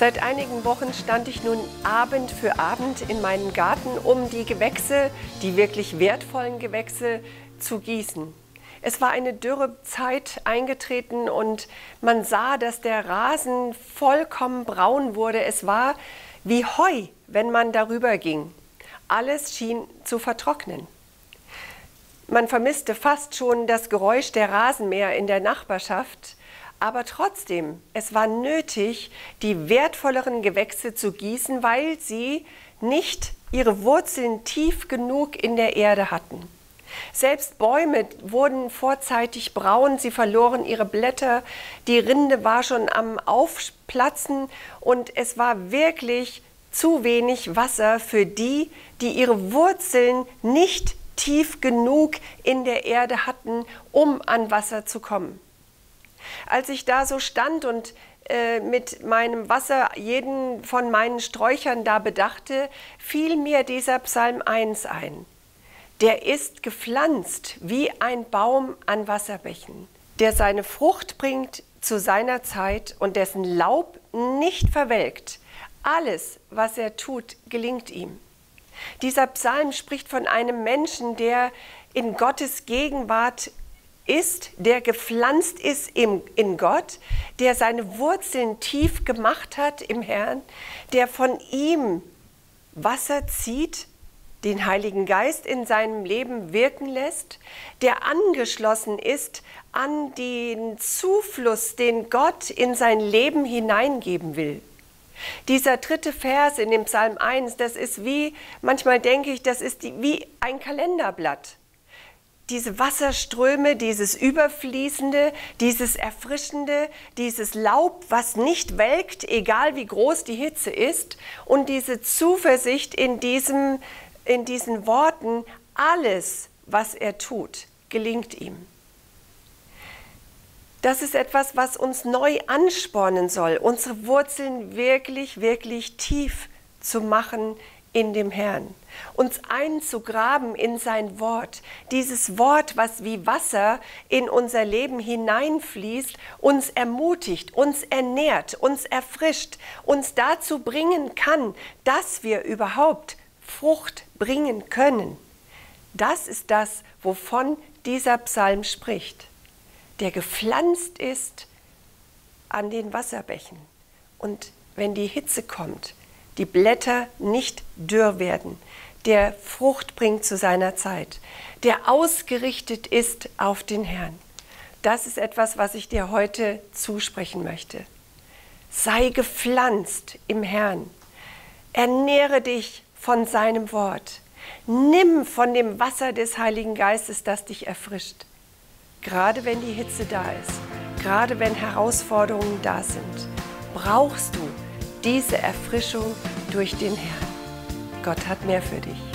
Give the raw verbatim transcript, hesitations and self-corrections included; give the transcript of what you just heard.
Seit einigen Wochen stand ich nun Abend für Abend in meinem Garten, um die Gewächse, die wirklich wertvollen Gewächse, zu gießen. Es war eine Dürrezeit eingetreten und man sah, dass der Rasen vollkommen braun wurde. Es war wie Heu, wenn man darüber ging. Alles schien zu vertrocknen. Man vermisste fast schon das Geräusch der Rasenmäher in der Nachbarschaft. Aber trotzdem, es war nötig, die wertvolleren Gewächse zu gießen, weil sie nicht ihre Wurzeln tief genug in der Erde hatten. Selbst Bäume wurden vorzeitig braun, sie verloren ihre Blätter, die Rinde war schon am Aufplatzen und es war wirklich zu wenig Wasser für die, die ihre Wurzeln nicht tief genug in der Erde hatten, um an Wasser zu kommen. Als ich da so stand und äh, mit meinem Wasser jeden von meinen Sträuchern da bedachte, fiel mir dieser Psalm eins ein. Der ist gepflanzt wie ein Baum an Wasserbächen, der seine Frucht bringt zu seiner Zeit und dessen Laub nicht verwelkt. Alles, was er tut, gelingt ihm. Dieser Psalm spricht von einem Menschen, der in Gottes Gegenwart ist, der gepflanzt ist im, in Gott, der seine Wurzeln tief gemacht hat im Herrn, der von ihm Wasser zieht, den Heiligen Geist in seinem Leben wirken lässt, der angeschlossen ist an den Zufluss, den Gott in sein Leben hineingeben will. Dieser dritte Vers in dem Psalm eins, das ist wie, manchmal denke ich, das ist die, wie ein Kalenderblatt. Diese Wasserströme, dieses Überfließende, dieses Erfrischende, dieses Laub, was nicht welkt, egal wie groß die Hitze ist, und diese Zuversicht in, diesem, in diesen Worten, alles, was er tut, gelingt ihm. Das ist etwas, was uns neu anspornen soll, unsere Wurzeln wirklich, wirklich tief zu machen in dem Herrn, uns einzugraben in sein Wort, dieses Wort, was wie Wasser in unser Leben hineinfließt, uns ermutigt, uns ernährt, uns erfrischt, uns dazu bringen kann, dass wir überhaupt Frucht bringen können. Das ist das, wovon dieser Psalm spricht, der gepflanzt ist an den Wasserbächen. Und wenn die Hitze kommt, die Blätter nicht dürr werden, der Frucht bringt zu seiner Zeit, der ausgerichtet ist auf den Herrn. Das ist etwas, was ich dir heute zusprechen möchte. Sei gepflanzt im Herrn. Ernähre dich von seinem Wort. Nimm von dem Wasser des Heiligen Geistes, das dich erfrischt. Gerade wenn die Hitze da ist, gerade wenn Herausforderungen da sind, brauchst du diese Erfrischung durch den Herrn. Gott hat mehr für dich.